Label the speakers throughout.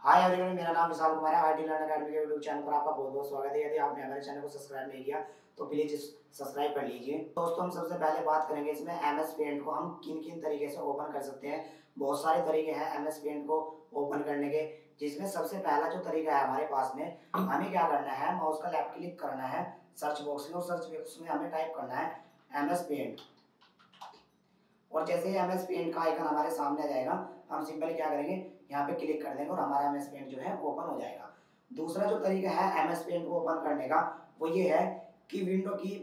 Speaker 1: Hi everyone, मेरा नाम विशाल कुमार है। आईटी लर्न अकेडमी के यूट्यूब चैनल पर आपका बहुत बहुत स्वागत है। यदि आपने हमारे चैनल को सब्सक्राइब नहीं किया तो प्लीज सब्सक्राइब कर लीजिए। दोस्तों, हम सबसे पहले बात करेंगे इसमें एमएस पेंट को हम किन किन तरीके से ओपन कर सकते हैं। बहुत सारे तरीके हैं एमएस पेंट को ओपन करने के, जिसमें सबसे पहला जो तरीका है हमारे पास में, हमें क्या करना है, माउस का लेफ्ट क्लिक करना है सर्च बॉक्स में और सर्च बॉक्स में हमें टाइप करना है एमएस पेंट। और जैसे ही एमएस पेंट का आइकन हमारे सामने आ जाएगा, हम सिंपली क्या करेंगे, यहाँ पे क्लिक कर देंगे और हमारा एमएस पेंट जो है ओपन हो जाएगा। दूसरा जो तरीका है एमएस पेंट को ओपन करने का, वो ये है कि विंडो की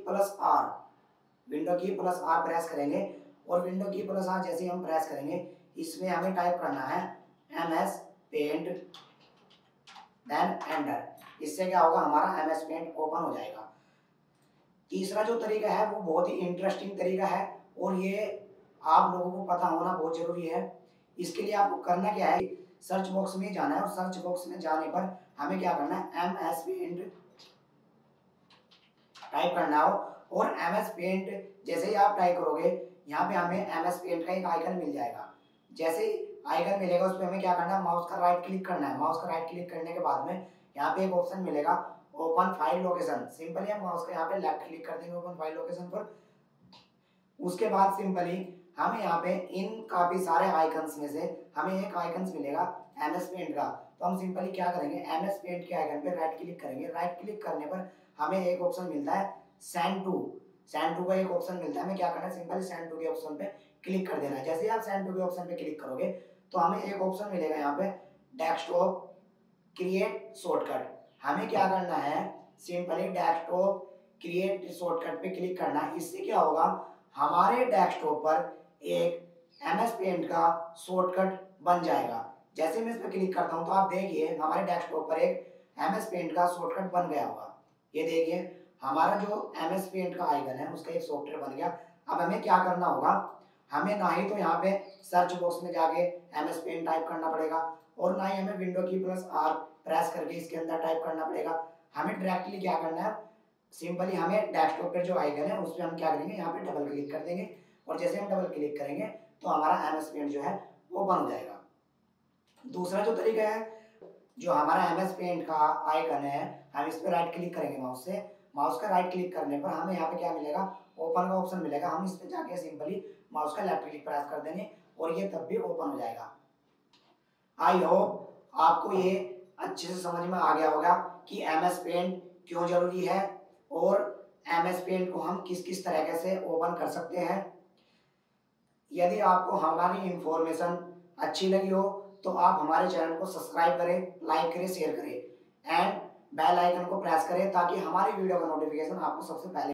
Speaker 1: प्लस आर प्रेस करेंगे और विंडो की प्लस आर जैसे ही हम प्रेस करेंगे, इसमें हमें टाइप करना है एमएस पेंट देन एंटर। इससे क्या होगा, हमारा एमएस पेंट ओपन हो जाएगा। तीसरा जो तरीका है वो बहुत ही इंटरेस्टिंग तरीका है और ये आप लोगों को पता होना बहुत जरूरी है। इसके लिए आपको करना क्या है, सर्च बॉक्स में जाना है और सर्च बॉक्स में जाने पर हमें क्या करना है, एमएस पेंट टाइप करना हो। और एमएस पेंट जैसे ही आप टाइप करोगे, यहाँ पे हमें एमएस पेंट का एक आइकन मिल जाएगा। जैसे ही आइकन मिलेगा, उस पर हमें क्या करना है, माउस का राइट क्लिक करना है। माउस का राइट क्लिक करने के बाद में यहाँ पे एक ऑप्शन मिलेगा ओपन फाइल लोकेशन। सिंपली हम माउस का यहाँ पे लेफ्ट क्लिक कर देंगे ओपन फाइल लोकेशन पर। उसके बाद सिंपली हमें यहाँ पे इन काफी सारे आइकन्स में से हमें एक आइकन्स मिलेगा एमएस पेंट का। तो हम सिंपली क्या करेंगे, एमएस पेंट के आइकन पे राइट क्लिक करेंगे। राइट क्लिक करने पर हमें एक ऑप्शन मिलता है सेंड टू का एक ऑप्शन मिलता है। हमें क्या करना है, सिंपली सेंड टू के ऑप्शन पे क्लिक कर देना है। जैसे ही आप सेंड टू के ऑप्शन पे क्लिक करोगे तो हमें एक ऑप्शन मिलेगा यहाँ पे डेस्कटॉप क्रिएट शॉर्टकट। हमें क्या करना है, सिंपली डेस्कटॉप क्रिएट शॉर्टकट पे क्लिक करना है। इससे क्या होगा, हमारे डेस्कटॉप पर एक एमएस पेंट का शॉर्टकट बन जाएगा। जैसे मैं इस पर क्लिक करता हूं तो आप देखिए हमारे डेस्कटॉप पर एक एमएस पेंट का शॉर्टकट बन गया होगा। ये देखिए हमारा जो एमएस पेंट का आइकन है उसका एक सॉफ्टवेयर बन गया। अब हमें क्या करना होगा, हमें ना ही तो यहाँ पे सर्च बॉक्स में जाके एमएस पेंट टाइप करना पड़ेगा और ना ही हमें विंडो की प्लस आर प्रेस करके इसके अंदर टाइप करना पड़ेगा। हमें डायरेक्टली क्या करना है, सिंपली हमें डेस्कटॉप पर जो आइकन है उस पर हम क्या करेंगे, यहाँ पे डबल क्लिक कर देंगे और जैसे हम डबल क्लिक करेंगे तो हमारा एमएस पेंट जो है वो बन हो जाएगा। दूसरा जो तरीका है, जो हमारा एमएस पेंट का आइकन है, हम इस पर राइट क्लिक करेंगे माउस से। माउस का राइट क्लिक करने पर हमें यहाँ पे क्या मिलेगा, ओपन का ऑप्शन मिलेगा। हम इस पर जाके सिंपली माउस का लेफ्ट क्लिक प्रेस कर देंगे और ये तब भी ओपन हो जाएगा। आई होप आपको ये अच्छे से समझ में आ गया होगा कि एमएस पेंट क्यों जरूरी है और एमएस पेंट को हम किस किस तरीके से ओपन कर सकते हैं। यदि आपको हमारी इंफॉर्मेशन अच्छी लगी हो तो आप हमारे चैनल को सब्सक्राइब करें, लाइक करें, शेयर करें एंड बेल आइकन को प्रेस करें ताकि हमारी वीडियो का नोटिफिकेशन आपको सबसे पहले